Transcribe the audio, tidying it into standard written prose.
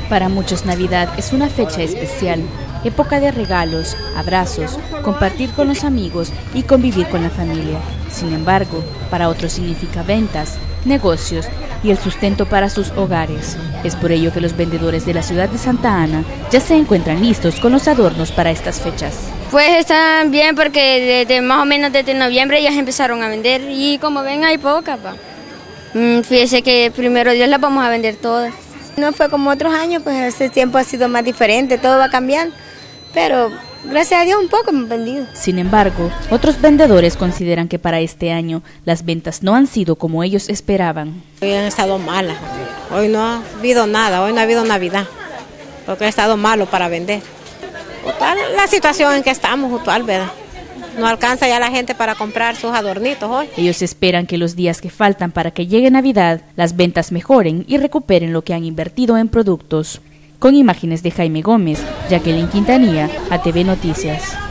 Para muchos Navidad es una fecha especial, época de regalos, abrazos, compartir con los amigos y convivir con la familia. Sin embargo, para otros significa ventas, negocios y el sustento para sus hogares. Es por ello que los vendedores de la ciudad de Santa Ana ya se encuentran listos con los adornos para estas fechas. Pues están bien porque desde más o menos desde noviembre ya empezaron a vender y como ven hay pocas. Fíjese que primero Dios las vamos a vender todas. No fue como otros años, pues ese tiempo ha sido más diferente, todo va cambiando, pero gracias a Dios un poco hemos vendido. Sin embargo, otros vendedores consideran que para este año las ventas no han sido como ellos esperaban. Hoy han estado malas, hoy no ha habido nada, hoy no ha habido Navidad, porque ha estado malo para vender. Total, la situación en que estamos, actual, ¿verdad? No alcanza ya la gente para comprar sus adornitos hoy. Ellos esperan que los días que faltan para que llegue Navidad, las ventas mejoren y recuperen lo que han invertido en productos. Con imágenes de Jaime Gómez, Jacqueline Quintanilla, ATV Noticias.